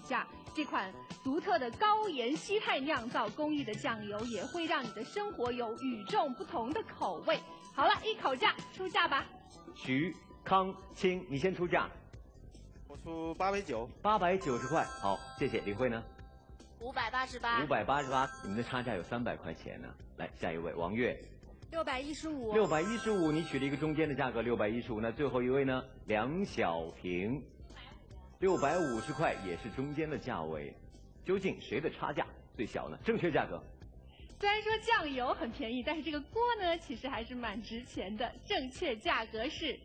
价。这款独特的高盐稀态酿造工艺的酱油，也会让你的生活有与众不同的口味。好了，一口价，出价吧。 徐康清，你先出价。 我出890。 890块，好，谢谢。李慧呢 588。 588，你们的差价有300块钱呢。来，下一位王悦。 615。 615，你取了一个中间的价格，615。那最后一位呢？梁小平，650块，也是中间的价位。究竟谁的差价最小呢？正确价格。 虽然说酱油很便宜，但是这个锅呢，其实还是蛮值钱的。正确价格是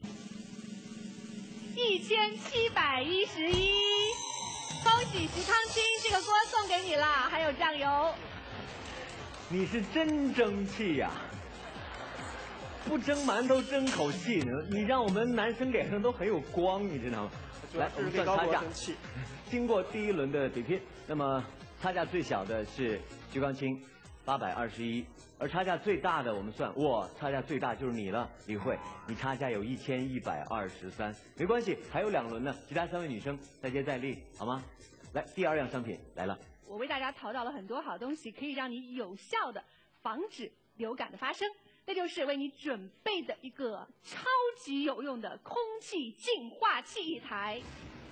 1711。恭喜徐康清，这个锅送给你了，还有酱油。 你是真争气呀！不争馒头争口气呢，你让我们男生脸上都很有光，你知道吗？来，我们算差价。经过第一轮的比拼，那么差价最小的是徐康清，821，而差价最大的我们算，哇，差价最大就是你了，李慧，你差价有1123，没关系，还有2轮呢，其他3位女生再接再厉，好吗？来，第2样商品来了。 我为大家淘到了很多好东西，可以让你有效的防止流感的发生。那就是为你准备的一个超级有用的空气净化器台。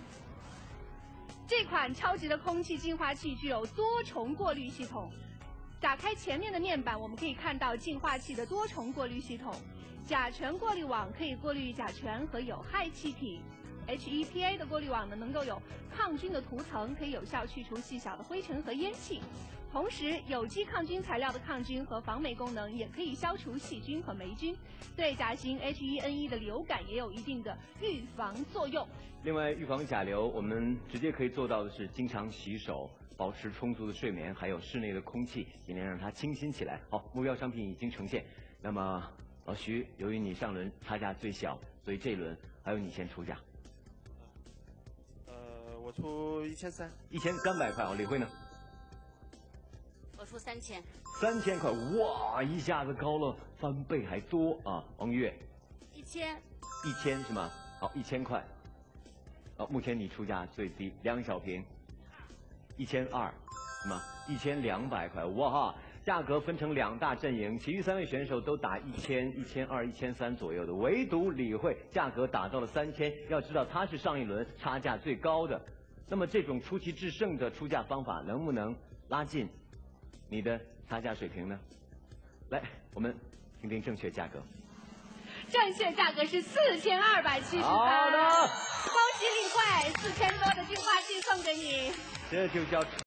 这款超级的空气净化器具有多重过滤系统。打开前面的面板，我们可以看到净化器的多重过滤系统。甲醛过滤网可以过滤甲醛和有害气体。HEPA 的过滤网呢，能够有抗菌的涂层，可以有效去除细小的灰尘和烟气。同时，有机抗菌材料的抗菌和防霉功能，也可以消除细菌和霉菌，对甲型 H1N1 的流感也有一定的预防作用。 另外，预防甲流，我们直接可以做到的是经常洗手，保持充足的睡眠，还有室内的空气，尽量让它清新起来。好，目标商品已经呈现。那么，老徐，由于你上轮差价最小，所以这一轮还由你先出价。 我出1300。 1300块哦，李慧呢？ 我出3000。 3000块，哇，一下子高了翻倍还多啊！王悦，1000是吗？好，1000块。目前你出价最低，梁小平，1200是吗？1200块，哇哈！价格分成2大阵营，其余3位选手都打1000、1200、1300左右的，唯独李慧价格打到了3000。要知道她是上一轮差价最高的，那么这种出奇制胜的出价方法能不能拉近你的差价水平呢？来，我们听听正确价格。 正确价格是4270。 好的， 恭喜李慧，4000多的净化器送给你。 这就叫